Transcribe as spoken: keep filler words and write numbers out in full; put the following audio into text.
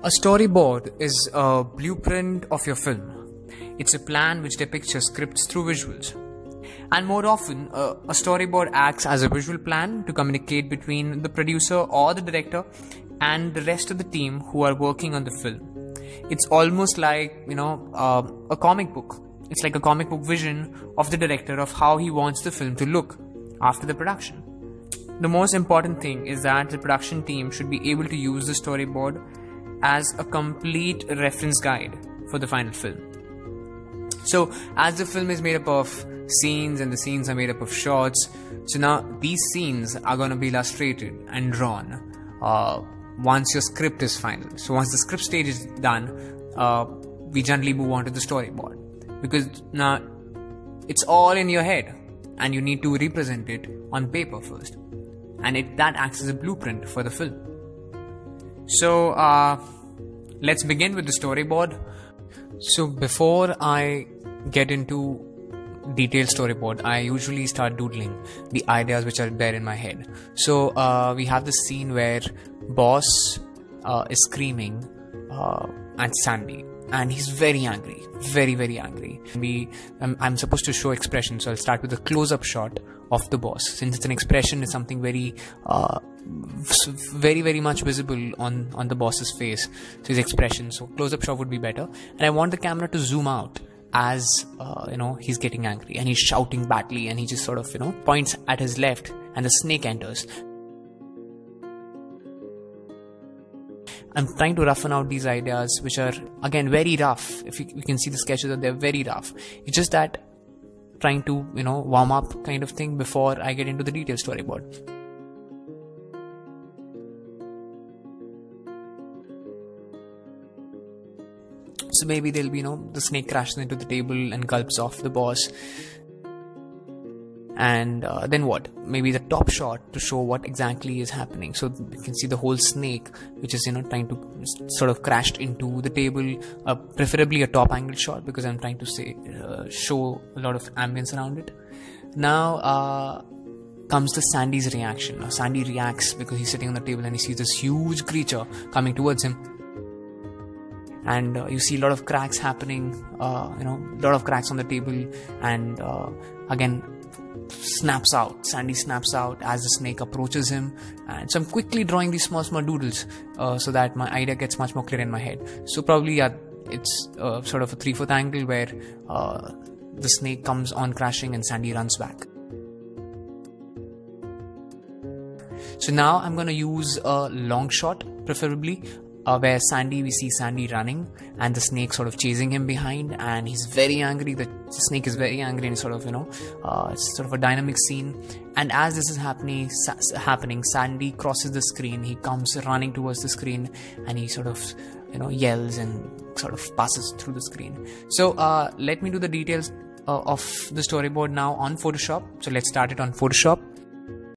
A storyboard is a blueprint of your film. It's a plan which depicts your scripts through visuals. And more often, uh, a storyboard acts as a visual plan to communicate between the producer or the director and the rest of the team who are working on the film. It's almost like, you know, uh, a comic book. It's like a comic book vision of the director of how he wants the film to look after the production. The most important thing is that the production team should be able to use the storyboard as a complete reference guide for the final film. So as the film is made up of scenes and the scenes are made up of shots, so now these scenes are going to be illustrated and drawn uh, once your script is final. So once the script stage is done, uh, we generally move on to the storyboard, because now it's all in your head and you need to represent it on paper first, and it that acts as a blueprint for the film. So uh, let's begin with the storyboard. So before I get into detailed storyboard, I usually start doodling the ideas which are there in my head. So uh, we have this scene where boss uh, is screaming uh, at Sandy, and he's very angry, very very angry. We, I'm, I'm supposed to show expression, so I'll start with a close-up shot of the boss. Since it's an expression, it's something very uh, very very much visible on on the boss's face, so his expression, so close-up shot would be better. And I want the camera to zoom out as uh, you know, he's getting angry and he's shouting badly, and he just sort of, you know, points at his left and the snake enters. I'm trying to roughen out these ideas, which are again very rough. If you, you can see the sketches, that they're very rough. It's just that trying to, you know, warm up kind of thing before I get into the detailed storyboard. So maybe there'll be, you know, the snake crashes into the table and gulps off the boss. And uh, then what? Maybe the top shot to show what exactly is happening. So you can see the whole snake, which is, you know, trying to sort of crashed into the table. Uh, preferably a top angle shot, because I'm trying to say uh, show a lot of ambience around it. Now uh, comes the Sandy's reaction. Now, Sandy reacts because he's sitting on the table and he sees this huge creature coming towards him. And uh, you see a lot of cracks happening, uh, you know, a lot of cracks on the table, and uh, again, snaps out. Sandy snaps out as the snake approaches him. And so I'm quickly drawing these small, small doodles uh, so that my idea gets much more clear in my head. So probably, yeah, it's uh, sort of a three-fourth angle where uh, the snake comes on crashing and Sandy runs back. So now I'm going to use a long shot, preferably. Uh, where Sandy, we see Sandy running and the snake sort of chasing him behind, and he's very angry. The snake is very angry, and sort of, you know, uh, it's sort of a dynamic scene. And as this is happening, sa- happening, Sandy crosses the screen. He comes running towards the screen, and he sort of, you know, yells and sort of passes through the screen. So uh, let me do the details uh, of the storyboard now on Photoshop. So let's start it on Photoshop.